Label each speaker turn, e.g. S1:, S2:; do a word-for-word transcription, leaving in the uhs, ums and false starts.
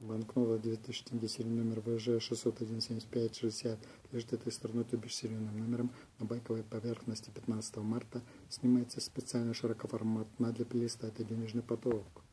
S1: Банкнота две тысячи тенге серийный номер вэ жэ шестьсот один семьдесят пять шестьдесят лежит этой стороной, то бишь серийным номером на байковой поверхности. пятнадцатого марта снимается специально широкоформатно для плейлиста. Это денежный поток.